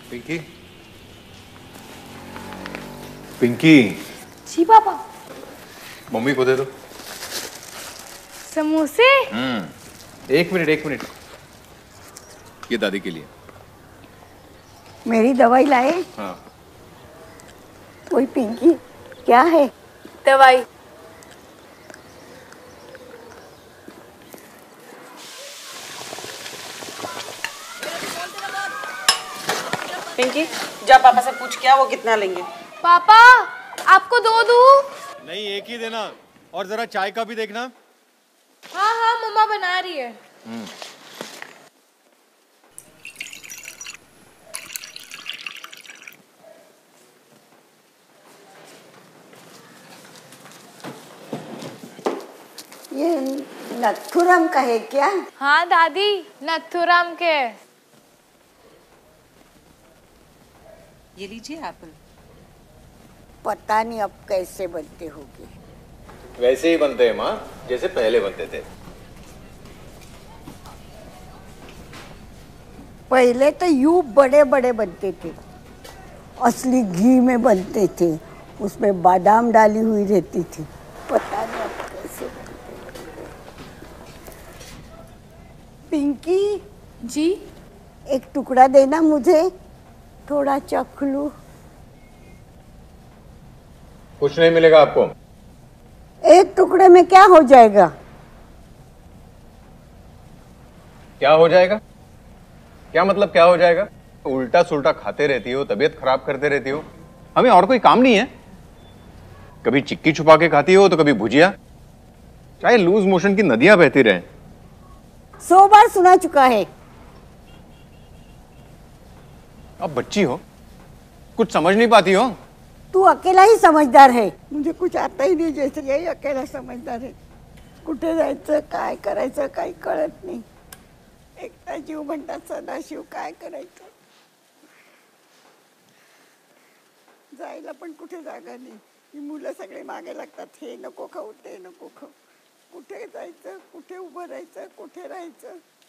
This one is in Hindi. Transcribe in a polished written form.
पिंकी, पिंकी। जी पापा। मम्मी को दे दो समोसे। एक मिनट एक मिनट, ये दादी के लिए। मेरी दवाई लाए? हाँ। वही पिंकी, क्या है? दवाई। पिंकी, जा पापा से पूछ क्या वो कितना लेंगे। पापा आपको दो दूं? नहीं, एक ही देना, और जरा चाय का भी देखना। हाँ हाँ मम्मा बना रही है। ये नथुराम का है क्या? हाँ दादी, नथुराम के। ये लीजिए एप्पल। पता नहीं अब कैसे बनते होंगे। वैसे ही बनते हैं माँ, जैसे पहले बनते थे। पहले तो यूं बड़े बड़े बनते थे, असली घी में बनते थे, उसमें बादाम डाली हुई रहती थी। पता नहीं अब कैसे बनते होंगे। पिंकी जी। एक टुकड़ा देना मुझे, थोड़ा चख लूं। कुछ नहीं मिलेगा आपको। एक टुकड़े में क्या हो जाएगा? क्या हो जाएगा? क्या मतलब क्या हो जाएगा? उल्टा सुल्टा खाते रहती हो, तबीयत खराब करते रहती हो। हमें और कोई काम नहीं है? कभी चिक्की छुपा के खाती हो तो कभी भुजिया, चाहे लूज मोशन की नदियां बहती रहें। 100 बार सुना चुका है। अब बच्ची हो, कुछ समझ नहीं पाती हो। तू अकेला ही समझदार है, मुझे कुछ आता ही नाही, जैसे यही अकेला समझदार आहे. कुठे जायचं, काय करायचं काही कळत नाही. एकटा जीव म्हणतात सदाशिव, काय करायचं. जायला पण कुठे जागा नाही. ही मुलं सगळे मागे लागतात, हे नको खाऊ ते नको खाऊ. कुठे जायचं, कुठे उभं राहायचं, कुठे राहायचं.